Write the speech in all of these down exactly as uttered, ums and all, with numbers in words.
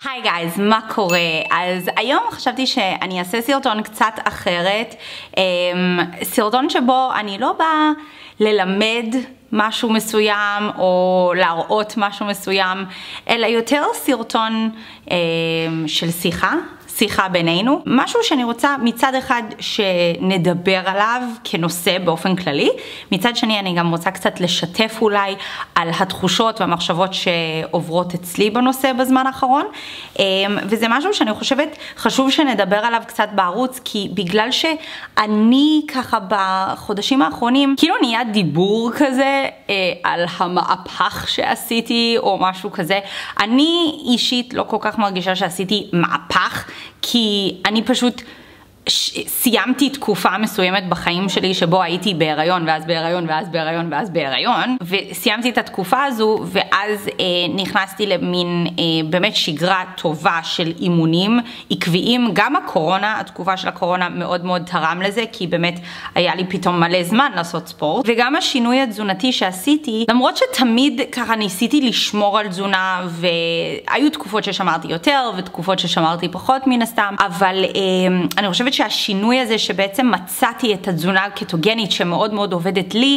היי גייז, מה קורה? אז היום חשבתי שאני אעשה סרטון קצת אחרת, סרטון שבו אני לא באה ללמד משהו מסוים או להראות משהו מסוים, אלא יותר סרטון של שיחה. שיחה בינינו, משהו שאני רוצה מצד אחד שנדבר עליו כנושא באופן כללי, מצד שני אני גם רוצה קצת לשתף אולי על התחושות והמחשבות שעוברות אצלי בנושא בזמן האחרון, וזה משהו שאני חושבת חשוב שנדבר עליו קצת בערוץ, כי בגלל שאני ככה בחודשים האחרונים כאילו נהיה דיבור כזה על המהפך שעשיתי או משהו כזה. אני אישית לא כל כך מרגישה שעשיתי מהפך, כי אני פשוט סיימתי תקופה מסוימת בחיים שלי שבו הייתי בהיריון ואז בהיריון ואז בהיריון ואז בהיריון, וסיימתי את התקופה הזו ואז אה, נכנסתי למין אה, באמת שגרה טובה של אימונים עקביים. גם הקורונה, התקופה של הקורונה מאוד מאוד תרם לזה, כי באמת היה לי פתאום מלא זמן לעשות ספורט, וגם השינוי התזונתי שעשיתי, למרות שתמיד ככה ניסיתי לשמור על תזונה, והיו תקופות ששמרתי יותר ותקופות ששמרתי פחות מן הסתם, אבל אה, אני חושבת שהשינוי הזה שבעצם מצאתי את התזונה הקטוגנית שמאוד מאוד עובדת לי,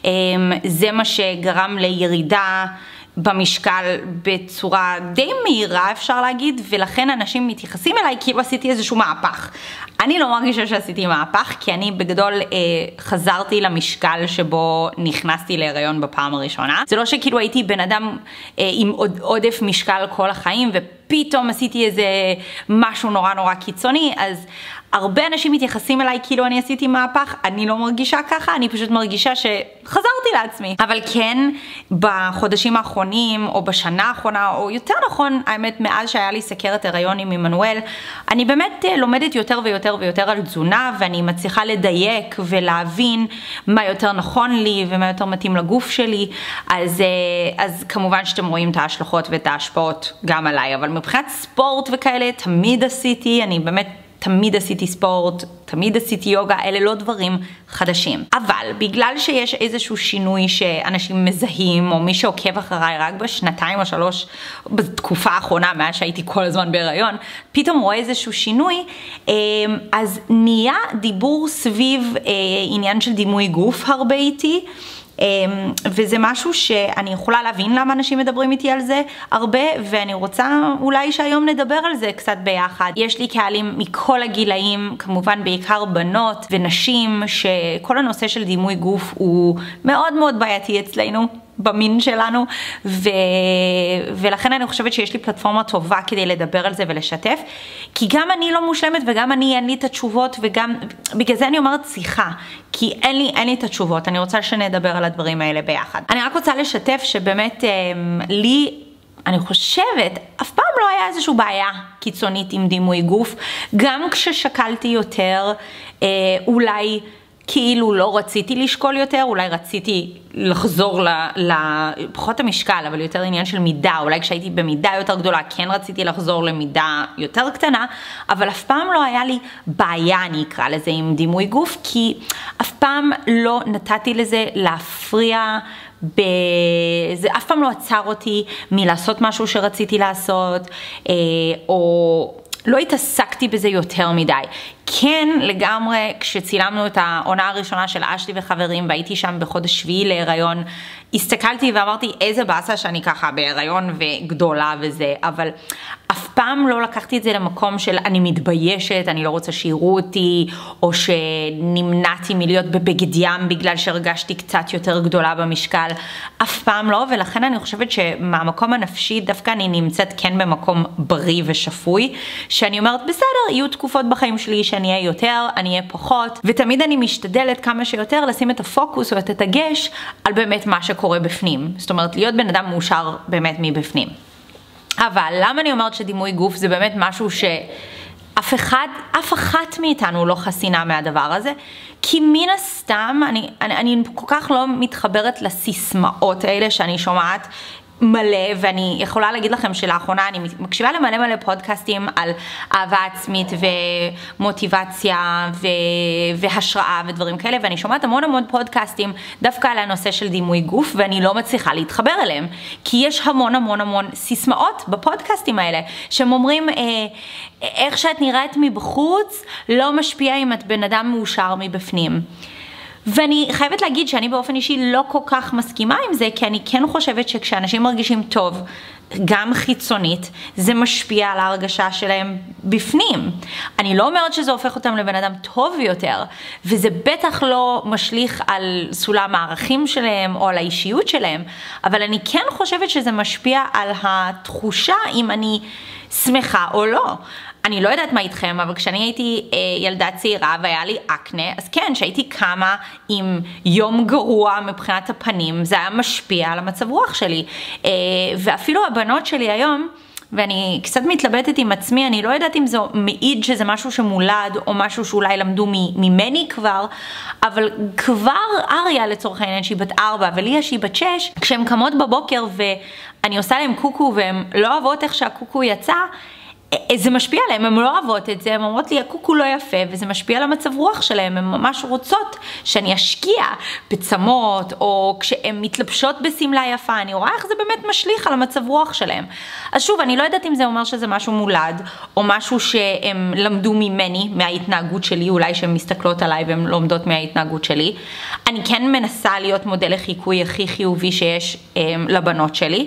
זה מה שגרם לירידה במשקל בצורה די מהירה אפשר להגיד, ולכן אנשים מתייחסים אליי כאילו עשיתי איזשהו מהפך. אני לא מרגישה שעשיתי מהפך, כי אני בגדול אה, חזרתי למשקל שבו נכנסתי להיריון בפעם הראשונה. זה לא שכאילו הייתי בן אדם אה, עם עוד, עודף משקל כל החיים ופתאום עשיתי איזה משהו נורא נורא קיצוני, אז הרבה אנשים מתייחסים אליי כאילו אני עשיתי מהפך. אני לא מרגישה ככה, אני פשוט מרגישה שחזרתי לעצמי. אבל כן, בחודשים האחרונים או בשנה האחרונה, או יותר נכון, האמת מאז שהיה לי סכרת הריון עם עמנואל, אני באמת לומדת יותר ויותר ויותר על תזונה, ואני מצליחה לדייק ולהבין מה יותר נכון לי ומה יותר מתאים לגוף שלי. אז, אז כמובן שאתם רואים את ההשלכות ואת ההשפעות גם עליי, אבל מבחינת ספורט וכאלה תמיד עשיתי, אני באמת תמיד עשיתי ספורט, תמיד עשיתי יוגה, אלה לא דברים חדשים. אבל בגלל שיש איזשהו שינוי שאנשים מזהים, או מי שעוקב אחריי רק בשנתיים או שלוש, בתקופה האחרונה, מאז שהייתי כל הזמן בהיריון, פתאום רואה איזשהו שינוי, אז נהיה דיבור סביב עניין של דימוי גוף הרבה איתי, וזה משהו שאני יכולה להבין למה אנשים מדברים איתי על זה הרבה, ואני רוצה אולי שהיום נדבר על זה קצת ביחד. יש לי קהלים מכל הגילאים, כמובן בעיקר בנות ונשים, שכל הנושא של דימוי גוף הוא מאוד מאוד בעייתי אצלנו במין שלנו, ו... ולכן אני חושבת שיש לי פלטפורמה טובה כדי לדבר על זה ולשתף, כי גם אני לא מושלמת וגם אני אין לי את התשובות, וגם בגלל זה אני אומרת שיחה, כי אין לי, אין לי את התשובות. אני רוצה שנדבר על הדברים האלה ביחד. אני רק רוצה לשתף שבאמת לי, אני חושבת, אף פעם לא היה איזושהי בעיה קיצונית עם דימוי גוף. גם כששקלתי יותר, אולי כאילו לא רציתי לשקול יותר, אולי רציתי לחזור לפחות המשקל, אבל יותר עניין של מידה. אולי כשהייתי במידה יותר גדולה, כן רציתי לחזור למידה יותר קטנה, אבל אף פעם לא היה לי בעיה, אני אקרא לזה, עם דימוי גוף, כי אף פעם לא נתתי לזה להפריע, זה אף פעם לא עצר אותי מלעשות משהו שרציתי לעשות, או לא התעסקתי בזה יותר מדי. כן, לגמרי, כשצילמנו את העונה הראשונה של אשלי וחברים, והייתי שם בחודש שביעי להיריון, הסתכלתי ואמרתי איזה באסה שאני ככה בהיריון וגדולה וזה, אבל אף פעם לא לקחתי את זה למקום של אני מתביישת, אני לא רוצה שיראו אותי, או שנמנעתי מלהיות בבגד ים בגלל שהרגשתי קצת יותר גדולה במשקל. אף פעם לא, ולכן אני חושבת שמהמקום הנפשי דווקא אני נמצאת כן במקום בריא ושפוי, שאני אומרת בסדר, יהיו תקופות בחיים שלי שאני אהיה יותר, אני אהיה פחות, ותמיד אני משתדלת כמה שיותר לשים את הפוקוס או את הדגש על באמת מה שקורה בפנים. זאת אומרת, להיות בן אדם מאושר באמת מבפנים. אבל למה אני אומרת שדימוי גוף זה באמת משהו שאף אחד, אף אחת מאיתנו לא חסינה מהדבר הזה? כי מן הסתם, אני, אני, אני כל כך לא מתחברת לסיסמאות האלה שאני שומעת מלא, ואני יכולה להגיד לכם שלאחרונה אני מקשיבה למלא מלא פודקאסטים על אהבה עצמית ומוטיבציה ו... והשראה ודברים כאלה, ואני שומעת המון המון פודקאסטים דווקא על הנושא של דימוי גוף, ואני לא מצליחה להתחבר אליהם, כי יש המון המון המון סיסמאות בפודקאסטים האלה, שהם אומרים, אה, איך שאת נראית מבחוץ לא משפיע אם את בן אדם מאושר מבפנים. ואני חייבת להגיד שאני באופן אישי לא כל כך מסכימה עם זה, כי אני כן חושבת שכשאנשים מרגישים טוב, גם חיצונית, זה משפיע על ההרגשה שלהם בפנים. אני לא אומרת שזה הופך אותם לבן אדם טוב יותר, וזה בטח לא משליך על סולם הערכים שלהם או על האישיות שלהם, אבל אני כן חושבת שזה משפיע על התחושה אם אני שמחה או לא. אני לא יודעת מה איתכם, אבל כשאני הייתי אה, ילדה צעירה והיה לי אקנה, אז כן, שהייתי קמה עם יום גרוע מבחינת הפנים, זה היה משפיע על המצב רוח שלי. אה, ואפילו הבנות שלי היום, ואני קצת מתלבטת עם עצמי, אני לא יודעת אם זה מעיד שזה משהו שמולד, או משהו שאולי למדו ממני כבר, אבל כבר אריה לצורך העניין שהיא בת ארבע, וליה שהיא בת שש, כשהן קמות בבוקר ואני עושה להם קוקו, והן לא אוהבות איך שהקוקו יצא, זה משפיע עליהם, הן לא אוהבות את זה, הן אומרות לי, הקוקו לא יפה, וזה משפיע על המצב רוח שלהם, הן ממש רוצות שאני אשקיע בצמות, או כשהן מתלבשות בסמלה יפה, אני רואה איך זה באמת משליך על המצב רוח שלהם. אז שוב, אני לא יודעת אם זה אומר שזה משהו מולד, או משהו שהם למדו ממני, מההתנהגות שלי, אולי שהן מסתכלות עליי והן לומדות מההתנהגות שלי. אני כן מנסה להיות מודל לחיקוי הכי חיובי שיש הם, לבנות שלי,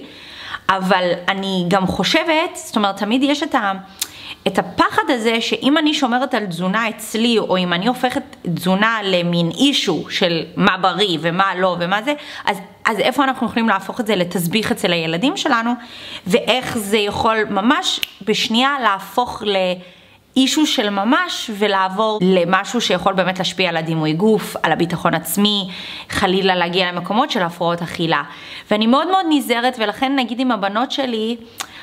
אבל אני גם חושבת, זאת אומרת, תמיד יש את, ה, את הפחד הזה שאם אני שומרת על תזונה אצלי, או אם אני הופכת תזונה למין אישו של מה בריא ומה לא ומה זה, אז, אז איפה אנחנו יכולים להפוך את זה לתסביך אצל הילדים שלנו, ואיך זה יכול ממש בשנייה להפוך ל... אישו של ממש ולעבור למשהו שיכול באמת להשפיע על הדימוי גוף, על הביטחון עצמי, חלילה להגיע למקומות של הפרעות אכילה. ואני מאוד מאוד נזהרת, ולכן נגיד עם הבנות שלי,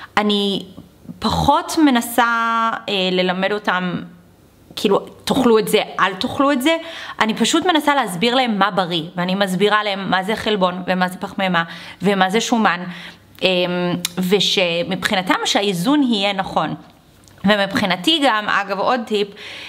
אני פחות מנסה אה, ללמד אותם, כאילו תאכלו את זה, אל תאכלו את זה, אני פשוט מנסה להסביר להם מה בריא, ואני מסבירה להם מה זה חלבון ומה זה פחמימה ומה זה שומן, אה, ושמבחינתם שהאיזון יהיה נכון. ומבחינתי גם, אגב עוד טיפ,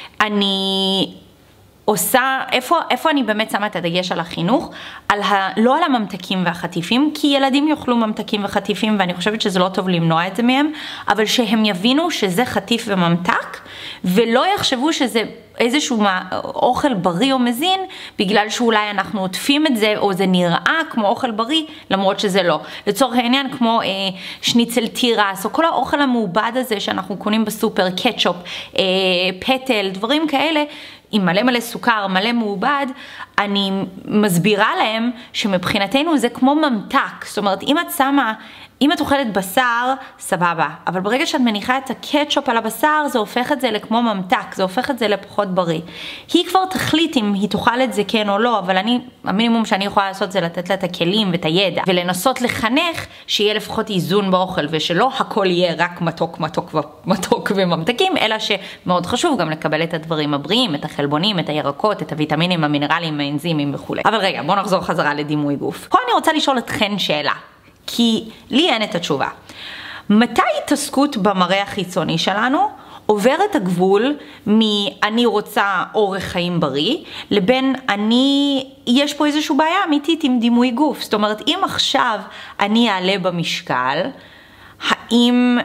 אני עושה, איפה, איפה אני באמת שמה את הדגש על החינוך, על ה, לא על הממתקים והחטיפים, כי ילדים יאכלו ממתקים וחטיפים, ואני חושבת שזה לא טוב למנוע את זה מהם, אבל שהם יבינו שזה חטיף וממתק, ולא יחשבו שזה איזשהו אוכל בריא או מזין, בגלל שאולי אנחנו עוטפים את זה, או זה נראה כמו אוכל בריא, למרות שזה לא. לצורך העניין, כמו אה, שניצל תירס, או כל האוכל המעובד הזה שאנחנו קונים בסופר, קטשופ, אה, פטל, דברים כאלה, עם מלא מלא סוכר, מלא מעובד, אני מסבירה להם שמבחינתנו זה כמו ממתק. זאת אומרת, אם את שמה, אם את אוכלת בשר, סבבה. אבל ברגע שאת מניחה את הקטשופ על הבשר, זה הופך את זה לכמו ממתק, זה הופך את זה לפחות בריא. היא כבר תחליט אם היא תאכל את זה כן או לא, אבל אני, המינימום שאני יכולה לעשות זה לתת לה את הכלים ואת הידע, ולנסות לחנך שיהיה לפחות איזון באוכל, ושלא הכל יהיה רק מתוק, מתוק ומתוק וממתקים, אלא שמאוד חשוב גם לקבל את הדברים הבריאים, את החלבונים, את הירקות, את הוויטמינים, המינרלים, האנזימים וכו'. אבל רגע, בואו נחזור חזרה לדימוי גוף. פה אני רוצה לשאול אתכן שאלה. כי לי אין את התשובה. מתי התעסקות במראה החיצוני שלנו עובר את הגבול מ"אני רוצה אורח חיים בריא" לבין אני, יש פה איזושהי בעיה אמיתית עם דימוי גוף. זאת אומרת, אם עכשיו אני אעלה במשקל, האם,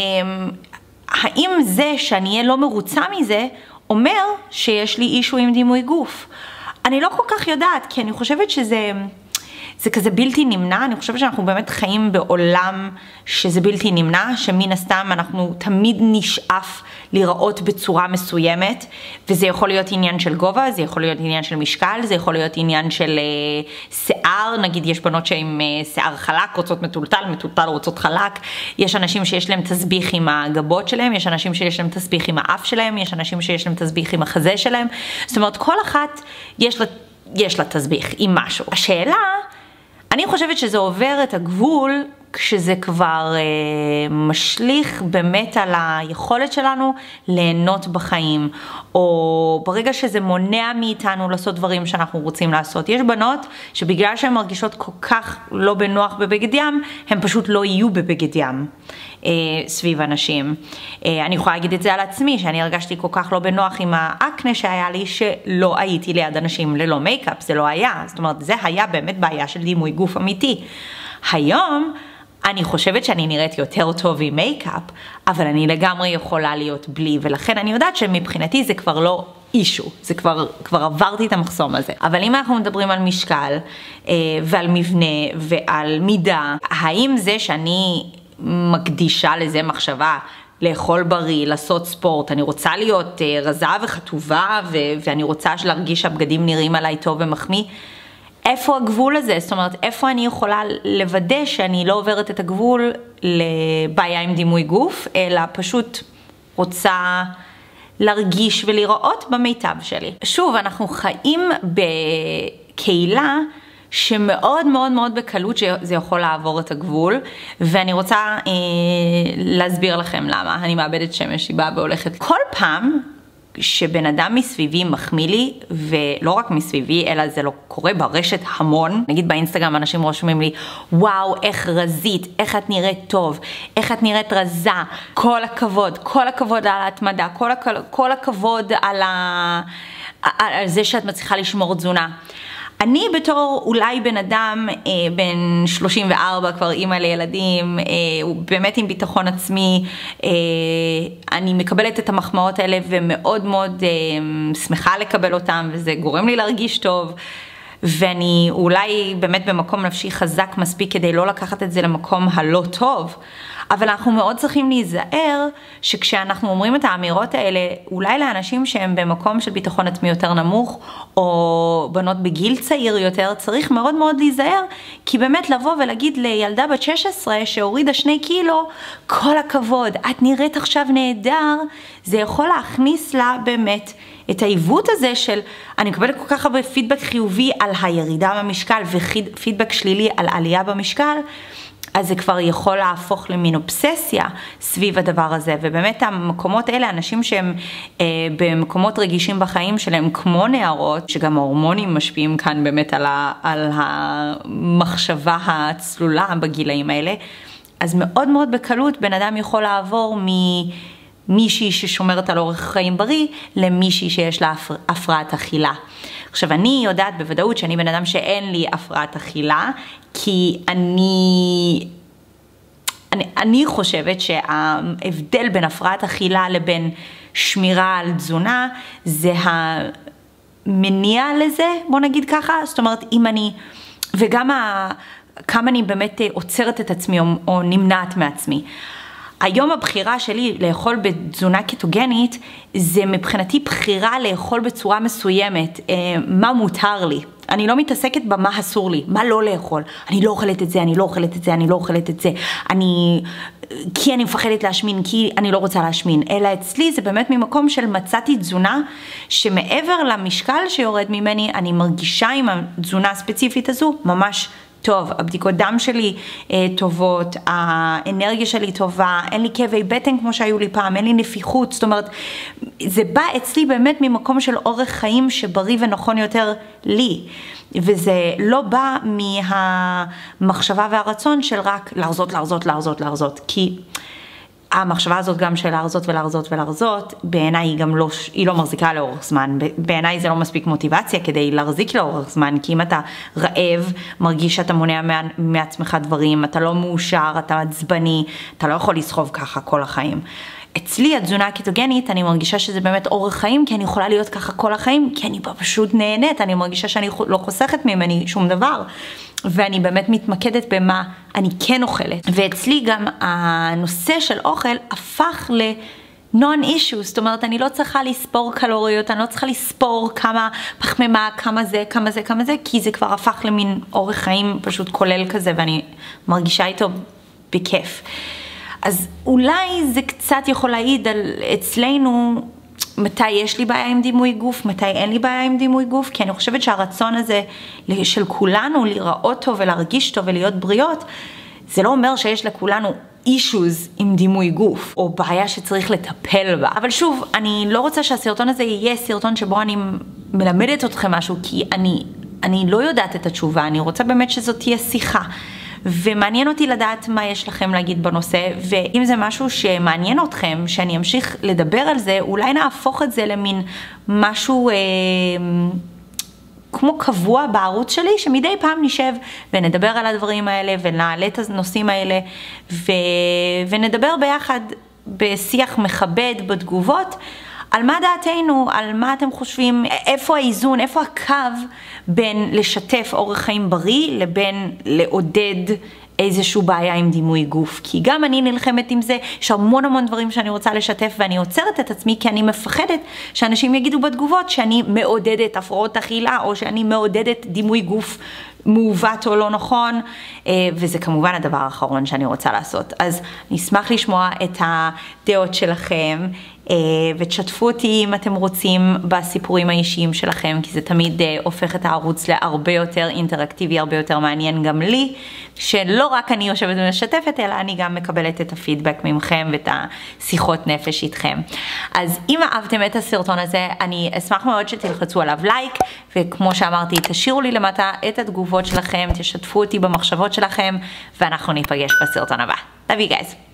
האם זה שאני אהיה לא מרוצה מזה אומר שיש לי אישו עם דימוי גוף? אני לא כל כך יודעת, כי אני חושבת שזה... זה כזה בלתי נמנע. אני חושבת שאנחנו באמת חיים בעולם שזה בלתי נמנע, שמן הסתם אנחנו תמיד נשאף לראות בצורה מסוימת, וזה יכול להיות עניין של גובה, זה יכול להיות עניין של משקל, זה יכול להיות עניין של אה, שיער, נגיד יש בנות שעם אה, שיער חלק, רוצות מטולטל, מטולטל רוצות חלק, יש אנשים שיש להם תסביך עם הגבות שלהם, יש אנשים שיש להם תסביך עם האף שלהם, יש אנשים שיש להם תסביך עם החזה שלהם, זאת אומרת כל אחת יש לה, יש לה תסביך עם משהו. השאלה, אני חושבת שזה עובר את הגבול כשזה כבר אה, משליך באמת על היכולת שלנו ליהנות בחיים, או ברגע שזה מונע מאיתנו לעשות דברים שאנחנו רוצים לעשות. יש בנות שבגלל שהן מרגישות כל כך לא בנוח בבגד ים, הן פשוט לא יהיו בבגד ים אה, סביב אנשים. אה, אני יכולה להגיד את זה על עצמי, שאני הרגשתי כל כך לא בנוח עם האקנה שהיה לי, שלא הייתי ליד אנשים ללא מייקאפ, זה לא היה. זאת אומרת, זה היה באמת בעיה של דימוי גוף אמיתי. היום אני חושבת שאני נראית יותר טוב עם מייקאפ, אבל אני לגמרי יכולה להיות בלי, ולכן אני יודעת שמבחינתי זה כבר לא אישו, זה כבר, כבר עברתי את המחסום הזה. אבל אם אנחנו מדברים על משקל אה, ועל מבנה ועל מידה, האם זה שאני מקדישה לזה מחשבה, לאכול בריא, לעשות ספורט, אני רוצה להיות אה, רזה וחטובה, ו- ואני רוצה להרגיש שהבגדים נראים עליי טוב ומחמיא, איפה הגבול הזה? זאת אומרת, איפה אני יכולה לוודא שאני לא עוברת את הגבול לבעיה עם דימוי גוף, אלא פשוט רוצה להרגיש ולראות במיטב שלי. שוב, אנחנו חיים בקהילה שמאוד מאוד מאוד בקלות שזה יכול לעבור את הגבול, ואני רוצה אה, להסביר לכם למה. אני מאבדת שמש, היא באה והולכת. כל פעם שבן אדם מסביבי מחמיא לי, ולא רק מסביבי, אלא זה לא קורה ברשת המון. נגיד באינסטגרם אנשים רושמים לי, וואו, איך רזית, איך את נראית טוב, איך את נראית רזה, כל הכבוד, כל הכבוד על ההתמדה, כל, הכ... כל הכבוד על, ה... על זה שאת מצליחה לשמור תזונה. אני בתור אולי בן אדם אה, בן שלושים וארבע, כבר אימא לילדים, אה, הוא באמת עם ביטחון עצמי, אה, אני מקבלת את המחמאות האלה ומאוד מאוד אה, שמחה לקבל אותם, וזה גורם לי להרגיש טוב, ואני אולי באמת במקום נפשי חזק מספיק כדי לא לקחת את זה למקום הלא טוב, אבל אנחנו מאוד צריכים להיזהר שכשאנחנו אומרים את האמירות האלה, אולי לאנשים שהם במקום של ביטחון עצמי יותר נמוך, או בנות בגיל צעיר יותר, צריך מאוד מאוד להיזהר, כי באמת לבוא ולהגיד לילדה בת שש עשרה שהורידה שני קילו, כל הכבוד, את נראית עכשיו נהדר, זה יכול להכניס לה באמת את העיוות הזה של, אני מקבלת כל כך הרבה פידבק חיובי על הירידה במשקל, ופידבק שלילי על עלייה במשקל, אז זה כבר יכול להפוך למין אובססיה סביב הדבר הזה, ובאמת המקומות האלה, אנשים שהם אה, במקומות רגישים בחיים שלהם, כמו נערות, שגם ההורמונים משפיעים כאן באמת על, ה, על המחשבה הצלולה בגילאים האלה, אז מאוד מאוד בקלות בן אדם יכול לעבור ממישהי ששומרת על אורח חיים בריא, למישהי שיש לה הפר, הפרעת אכילה. עכשיו, אני יודעת בוודאות שאני בן אדם שאין לי הפרעת אכילה, כי אני, אני, אני חושבת שההבדל בין הפרעת אכילה לבין שמירה על תזונה, זה המניע לזה, בוא נגיד ככה, זאת אומרת, אם אני, וגם ה, כמה אני באמת עוצרת את עצמי או, או נמנעת מעצמי. היום הבחירה שלי לאכול בתזונה קטוגנית, זה מבחינתי בחירה לאכול בצורה מסוימת, אה, מה מותר לי. אני לא מתעסקת במה אסור לי, מה לא לאכול. אני לא אוכלת את זה, אני לא אוכלת את זה, אני לא אוכלת את זה. אני, כי אני מפחדת להשמין, כי אני לא רוצה להשמין. אלא אצלי זה באמת ממקום של מצאתי תזונה, שמעבר למשקל שיורד ממני, אני מרגישה עם התזונה הספציפית הזו, ממש טוב, הבדיקות דם שלי אה, טובות, האנרגיה שלי טובה, אין לי כאבי בטן כמו שהיו לי פעם, אין לי נפיחות, זאת אומרת, זה בא אצלי באמת ממקום של אורך חיים שבריא ונכון יותר לי, וזה לא בא מהמחשבה והרצון של רק להרזות, להרזות, להרזות, להרזות, כי המחשבה הזאת גם של להרזות ולהרזות ולהרזות, בעיניי היא גם לא, היא לא מחזיקה לאורך זמן. בעיניי זה לא מספיק מוטיבציה כדי להחזיק לאורך זמן, כי אם אתה רעב, מרגיש שאתה מונע מעצמך דברים, אתה לא מאושר, אתה עצבני, אתה לא יכול לסחוב ככה כל החיים. אצלי התזונה הקטוגנית, אני מרגישה שזה באמת אורח חיים, כי אני יכולה להיות ככה כל החיים, כי אני פשוט נהנית, אני מרגישה שאני לא חוסכת ממני שום דבר. ואני באמת מתמקדת במה אני כן אוכלת. ואצלי גם הנושא של אוכל הפך ל-non-issue, זאת אומרת, אני לא צריכה לספור קלוריות, אני לא צריכה לספור כמה פחמימה, כמה זה, כמה זה, כמה זה, כי זה כבר הפך למין אורח חיים פשוט כולל כזה, ואני מרגישה איתו בכיף. אז אולי זה קצת יכול להעיד על אצלנו, מתי יש לי בעיה עם דימוי גוף, מתי אין לי בעיה עם דימוי גוף, כי אני חושבת שהרצון הזה של כולנו לראות טוב ולהרגיש טוב ולהיות בריאות, זה לא אומר שיש לכולנו אישוז עם דימוי גוף, או בעיה שצריך לטפל בה. אבל שוב, אני לא רוצה שהסרטון הזה יהיה סרטון שבו אני מלמדת אתכם משהו, כי אני, אני לא יודעת את התשובה, אני רוצה באמת שזאת תהיה שיחה. ומעניין אותי לדעת מה יש לכם להגיד בנושא, ואם זה משהו שמעניין אתכם, שאני אמשיך לדבר על זה, אולי נהפוך את זה למין משהו אה, כמו קבוע בערוץ שלי, שמדי פעם נשב ונדבר על הדברים האלה, ונעלה את הנושאים האלה, ו... ונדבר ביחד בשיח מכבד בתגובות, על מה דעתנו, על מה אתם חושבים, איפה האיזון, איפה הקו בין לשתף אורח חיים בריא לבין לעודד איזשהו בעיה עם דימוי גוף. כי גם אני נלחמת עם זה, יש המון המון דברים שאני רוצה לשתף ואני עוצרת את עצמי כי אני מפחדת שאנשים יגידו בתגובות שאני מעודדת הפרעות אכילה או שאני מעודדת דימוי גוף מעוות או לא נכון, וזה כמובן הדבר האחרון שאני רוצה לעשות. אז נשמח לשמוע את הדעות שלכם, ותשתפו אותי אם אתם רוצים בסיפורים האישיים שלכם, כי זה תמיד הופך את הערוץ להרבה יותר אינטראקטיבי, הרבה יותר מעניין גם לי, שלא רק אני יושבת ומשתפת, אלא אני גם מקבלת את הפידבק ממכם ואת השיחות נפש איתכם. אז אם אהבתם את הסרטון הזה, אני אשמח מאוד שתלחצו עליו לייק, וכמו שאמרתי, תשאירו לי למטה את התגובות שלכם, תשתפו אותי במחשבות שלכם, ואנחנו ניפגש בסרטון הבא. Love you guys.